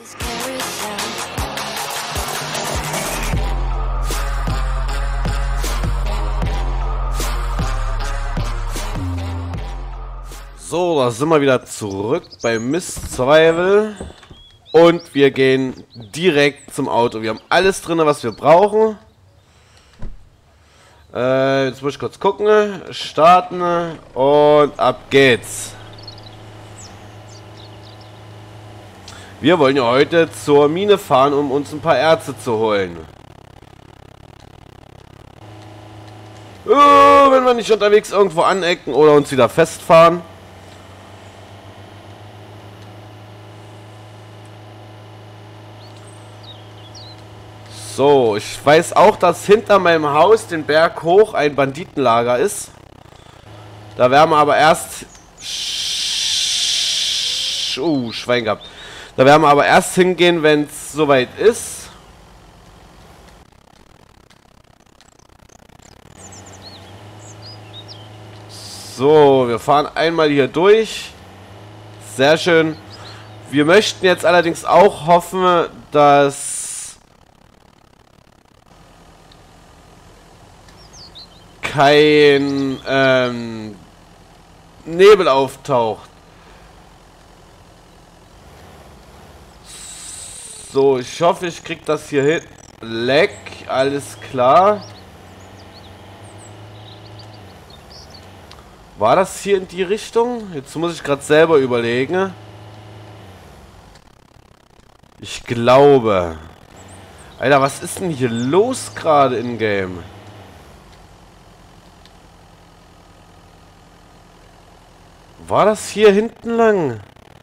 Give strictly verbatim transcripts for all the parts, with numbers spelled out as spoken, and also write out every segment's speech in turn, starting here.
So, da sind wir wieder zurück bei Miss Survival und wir gehen direkt zum Auto. Wir haben alles drin, was wir brauchen. Äh, jetzt muss ich kurz gucken, starten und ab geht's. Wir wollen ja heute zur Mine fahren, um uns ein paar Erze zu holen. Oh, wenn wir nicht unterwegs irgendwo anecken oder uns wieder festfahren. So, ich weiß auch, dass hinter meinem Haus den Berg hoch ein Banditenlager ist. Da werden wir aber erst... Uh, Schwein gehabt. Da werden wir aber erst hingehen, wenn es soweit ist. So, wir fahren einmal hier durch. Sehr schön. Wir möchten jetzt allerdings auch hoffen, dass... kein ähm, Nebel auftaucht. So, ich hoffe, ich krieg das hier hin. Leck, alles klar. War das hier in die Richtung? Jetzt muss ich gerade selber überlegen. Ich glaube. Alter, was ist denn hier los gerade in Game? War das hier hinten lang?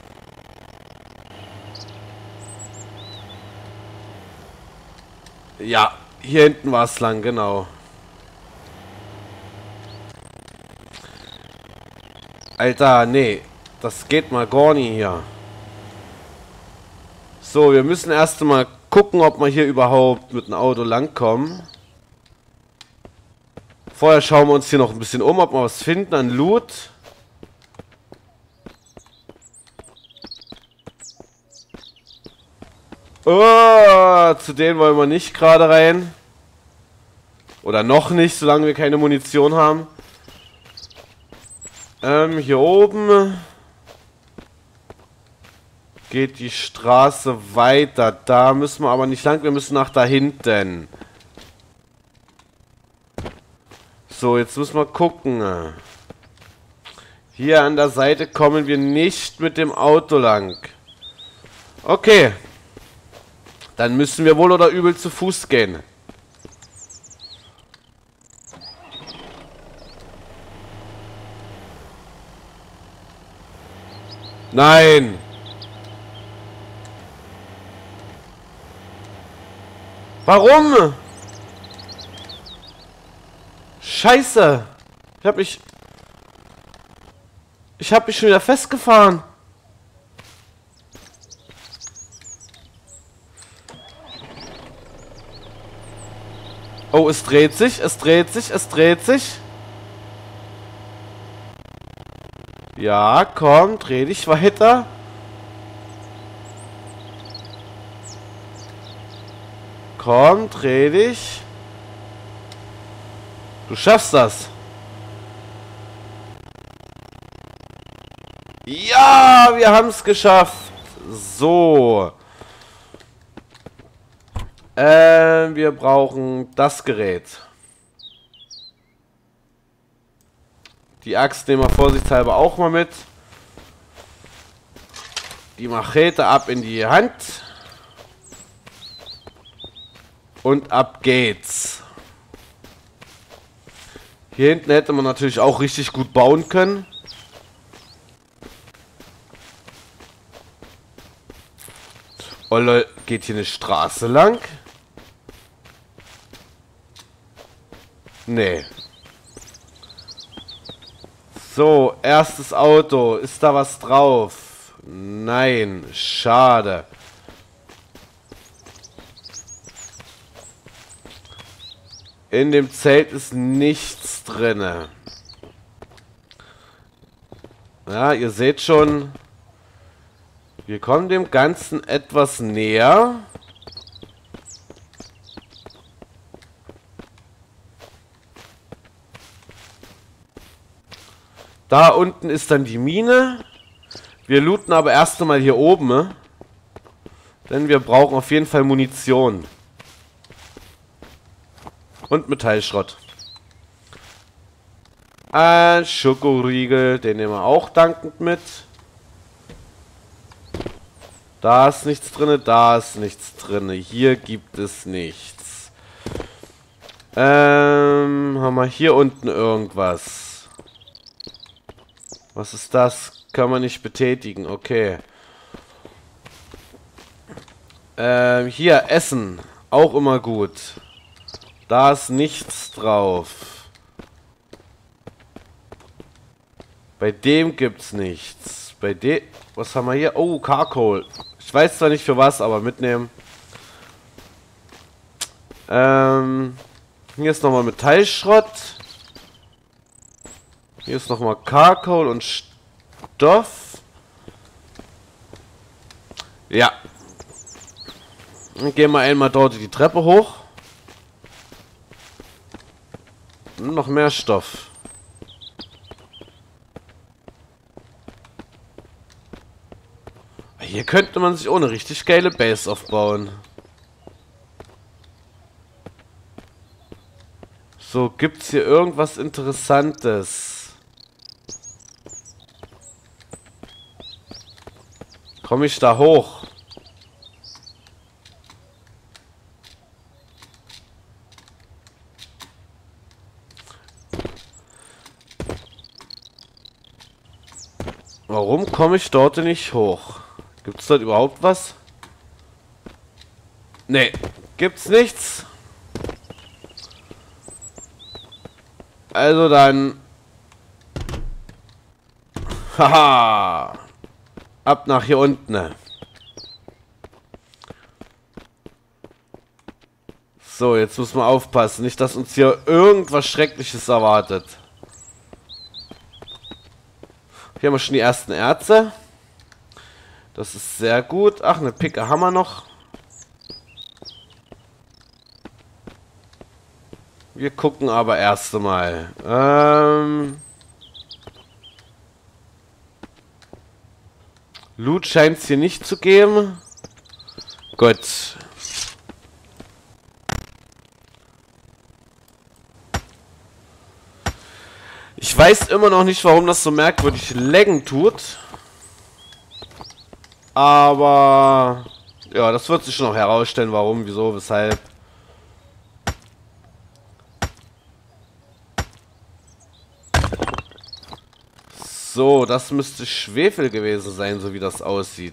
Ja, hier hinten war es lang, genau. Alter, nee. Das geht mal gar nicht hier. So, wir müssen erst mal gucken, ob wir hier überhaupt mit dem Auto langkommen. Vorher schauen wir uns hier noch ein bisschen um, ob wir was finden an Loot. Oh, zu denen wollen wir nicht gerade rein. Oder noch nicht, solange wir keine Munition haben. Ähm, hier oben geht die Straße weiter. Da müssen wir aber nicht lang, wir müssen nach da hinten. So, jetzt müssen wir gucken. Hier an der Seite kommen wir nicht mit dem Auto lang. Okay. Dann müssen wir wohl oder übel zu Fuß gehen. Nein! Warum? Scheiße! Ich hab mich... Ich hab mich schon wieder festgefahren. Oh, es dreht sich, es dreht sich, es dreht sich. Ja, komm, dreh dich weiter. Komm, dreh dich. Du schaffst das. Ja, wir haben es geschafft. So. Äh, wir brauchen das Gerät. Die Axt nehmen wir vorsichtshalber auch mal mit. Die Machete ab in die Hand. Und ab geht's. Hier hinten hätte man natürlich auch richtig gut bauen können. Oh lol, geht hier eine Straße lang? Nee. So, erstes Auto. Ist da was drauf? Nein, schade. In dem Zelt ist nichts drinne. Ja, ihr seht schon, Wir kommen dem Ganzen etwas näher. Da unten ist dann die Mine. Wir looten aber erst einmal hier oben. Ne? Denn wir brauchen auf jeden Fall Munition. Und Metallschrott. Ein Schokoriegel, den nehmen wir auch dankend mit. Da ist nichts drin, da ist nichts drin. Hier gibt es nichts. Ähm, haben wir hier unten irgendwas? Was ist das? Kann man nicht betätigen, okay. Ähm, hier, Essen. Auch immer gut. Da ist nichts drauf. Bei dem gibt's nichts. Bei dem... Was haben wir hier? Oh, Charcoal. Ich weiß zwar nicht für was, aber mitnehmen. Ähm, hier ist nochmal Metallschrott. Hier ist nochmal Charcoal und Stoff. Ja. Dann gehen wir einmal dort die Treppe hoch. Und noch mehr Stoff. Hier könnte man sich ohne richtig geile Base aufbauen. So, gibt's hier irgendwas Interessantes? Komme ich da hoch? Warum komme ich dort nicht hoch? Gibt es dort überhaupt was? Nee, gibt's nichts. Also dann... Haha! Ab nach hier unten. So, jetzt muss man aufpassen. Nicht, dass uns hier irgendwas Schreckliches erwartet. Hier haben wir schon die ersten Erze. Das ist sehr gut. Ach, eine Picke haben wir noch. Wir gucken aber erst einmal. Ähm... Loot scheint es hier nicht zu geben. Gut. Ich weiß immer noch nicht, warum das so merkwürdig laggen tut. Aber ja, das wird sich schon noch herausstellen, warum, wieso, weshalb. So, das müsste Schwefel gewesen sein, so wie das aussieht.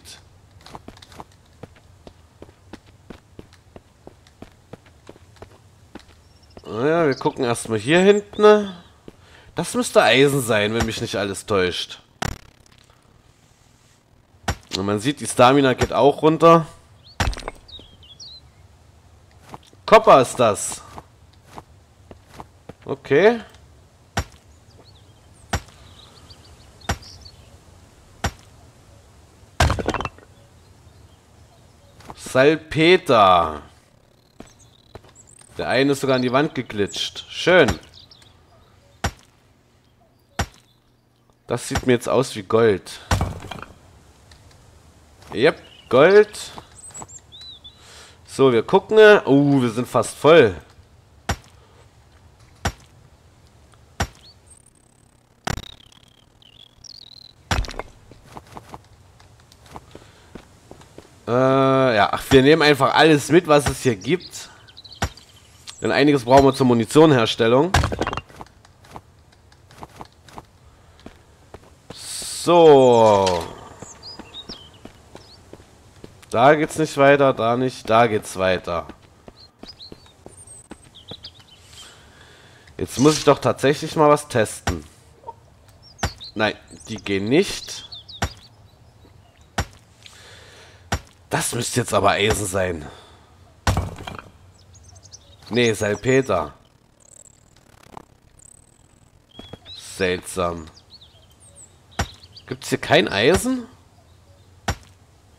Naja, wir gucken erstmal hier hinten. Das müsste Eisen sein, wenn mich nicht alles täuscht. Und man sieht, die Stamina geht auch runter. Copper ist das. Okay. Salpeter. Der eine ist sogar an die Wand geglitscht. Schön. Das sieht mir jetzt aus wie Gold. Yep, Gold. So, wir gucken. Oh, wir sind fast voll. Äh, ja, ach, wir nehmen einfach alles mit, was es hier gibt. Denn einiges brauchen wir zur Munitionherstellung. So. Da geht's nicht weiter, da nicht, da geht's weiter. Jetzt muss ich doch tatsächlich mal was testen. Nein, die gehen nicht. Das müsste jetzt aber Eisen sein. Nee, Salpeter. Seltsam. Gibt's hier kein Eisen?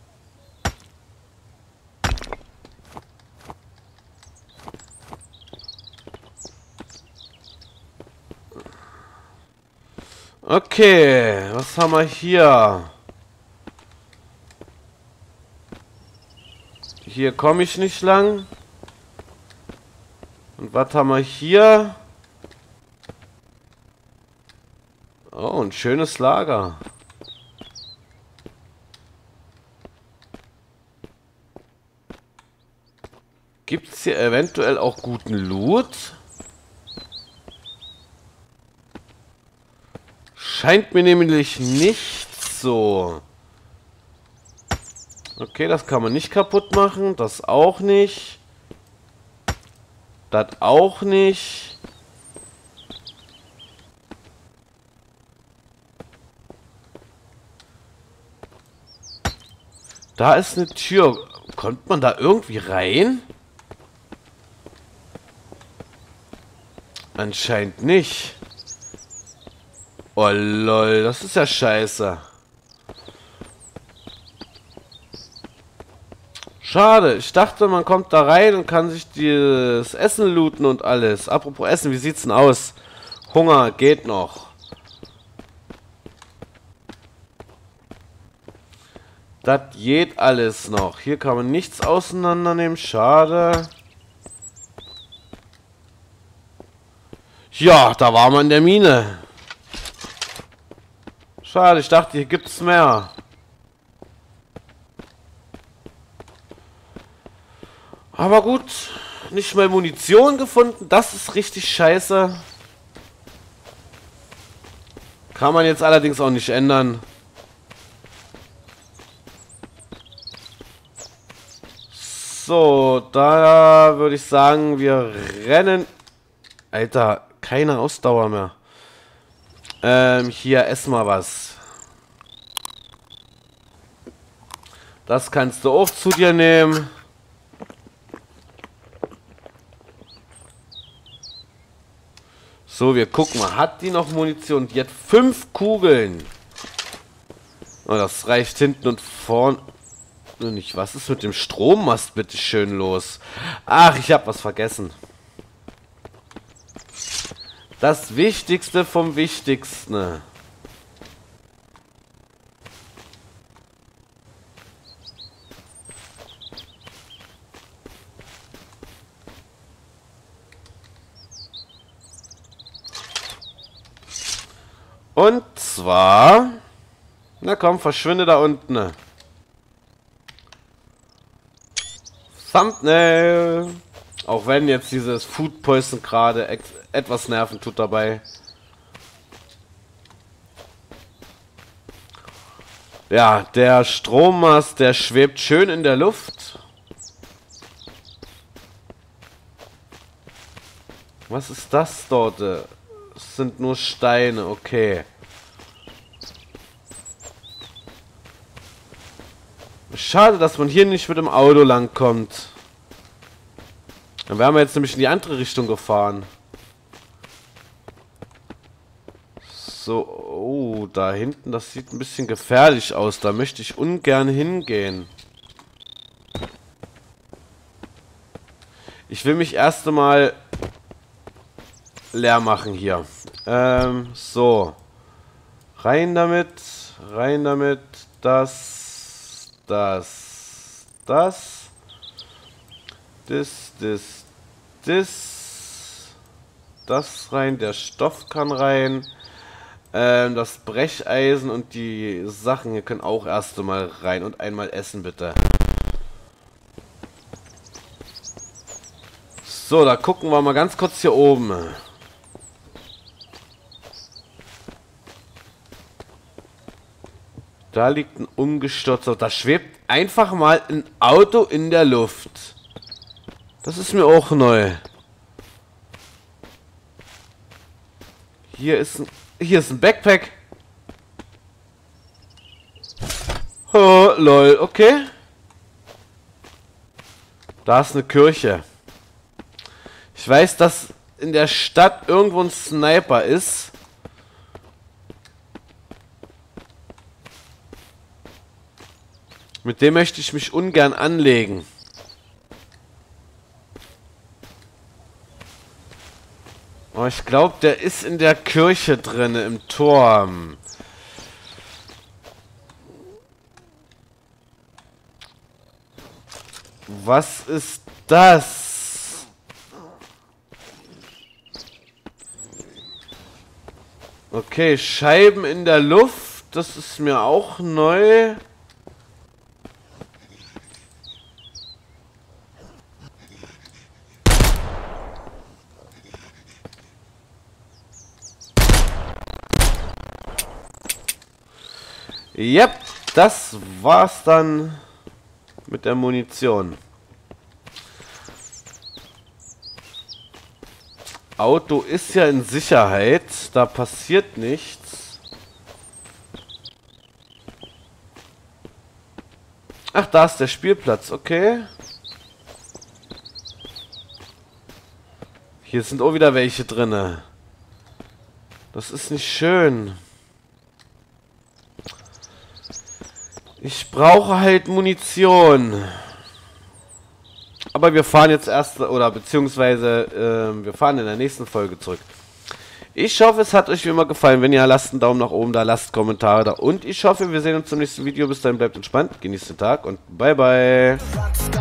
Okay, was haben wir hier? Hier komme ich nicht lang. Und was haben wir hier? Oh, ein schönes Lager. Gibt es hier eventuell auch guten Loot? Scheint mir nämlich nicht so. Okay, das kann man nicht kaputt machen. Das auch nicht. Das auch nicht. Da ist eine Tür. Kommt man da irgendwie rein? Anscheinend nicht. Oh lol, das ist ja scheiße. Schade, ich dachte, man kommt da rein und kann sich das Essen looten und alles. Apropos Essen, wie sieht's denn aus? Hunger geht noch. Das geht alles noch. Hier kann man nichts auseinandernehmen, schade. Ja, da war man in der Mine. Schade, ich dachte, hier gibt's mehr. Aber gut, nicht mal Munition gefunden, das ist richtig scheiße. Kann man jetzt allerdings auch nicht ändern. So, da würde ich sagen, wir rennen. Alter, keine Ausdauer mehr. Ähm, hier, ess mal was. Das kannst du auch zu dir nehmen. So, wir gucken mal. Hat die noch Munition? Die hat fünf Kugeln. Oh, das reicht hinten und vorn. Nicht. Was ist mit dem Strommast bitte schön los? Ach, ich habe was vergessen. Das Wichtigste vom Wichtigsten. Und zwar... Na komm, verschwinde da unten. Thumbnail. Auch wenn jetzt dieses Food Poison gerade etwas nerven tut dabei. Ja, der Strommast, der schwebt schön in der Luft. Was ist das dort? Es sind nur Steine, okay. Schade, dass man hier nicht mit dem Auto lang kommt. Dann wären wir jetzt nämlich in die andere Richtung gefahren. So, oh, da hinten, das sieht ein bisschen gefährlich aus. Da möchte ich ungern hingehen. Ich will mich erst einmal leer machen hier. Ähm, so. Rein damit, rein damit, das, das, das. Das, das, das, das rein, der Stoff kann rein, ähm, das Brecheisen und die Sachen hier können auch erst einmal rein und einmal essen, bitte. So, da gucken wir mal ganz kurz hier oben. Da liegt ein umgestürzter, da schwebt einfach mal ein Auto in der Luft. Das ist mir auch neu. Hier ist ein, hier ist ein Backpack. Oh, lol, okay. Da ist eine Kirche. Ich weiß, dass in der Stadt irgendwo ein Sniper ist. Mit dem möchte ich mich ungern anlegen. Oh, Aber ich glaube, der ist in der Kirche drin, im Turm. Was ist das? Okay, Scheiben in der Luft. Das ist mir auch neu. Yep, das war's dann mit der Munition. Auto ist ja in Sicherheit, da passiert nichts. Ach, da ist der Spielplatz, okay. Hier sind auch wieder welche drinne. Das ist nicht schön. Ich brauche halt Munition. Aber wir fahren jetzt erst, oder beziehungsweise äh, wir fahren in der nächsten Folge zurück. Ich hoffe, es hat euch wie immer gefallen. Wenn ja, lasst einen Daumen nach oben da, lasst Kommentare da. Und ich hoffe, wir sehen uns zum nächsten Video. Bis dahin, bleibt entspannt, genießt den Tag und bye bye.